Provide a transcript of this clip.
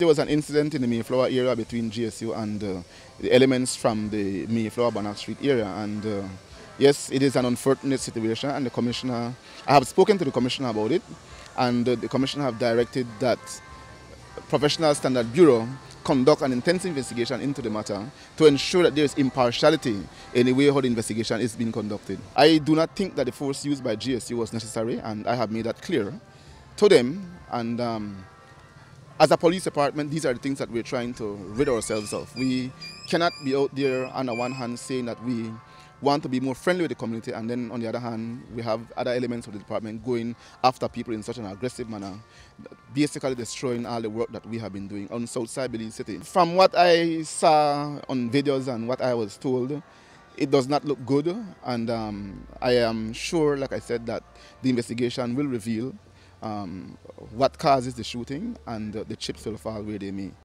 There was an incident in the Mayflower area between GSU and the elements from the Mayflower Banak Street area, and yes, it is an unfortunate situation, and the commissioner, I have spoken to the commissioner about it, and the commissioner have directed that Professional Standard Bureau conduct an intensive investigation into the matter to ensure that there is impartiality in the way how the investigation is being conducted. I do not think that the force used by GSU was necessary, and I have made that clear to them. And as a police department, these are the things that we're trying to rid ourselves of. We cannot be out there on the one hand saying that we want to be more friendly with the community, and then on the other hand we have other elements of the department going after people in such an aggressive manner, basically destroying all the work that we have been doing on Southside Belize City. From what I saw on videos and what I was told, it does not look good, and I am sure, like I said, that the investigation will reveal what causes the shooting, and the chips will fall where they may.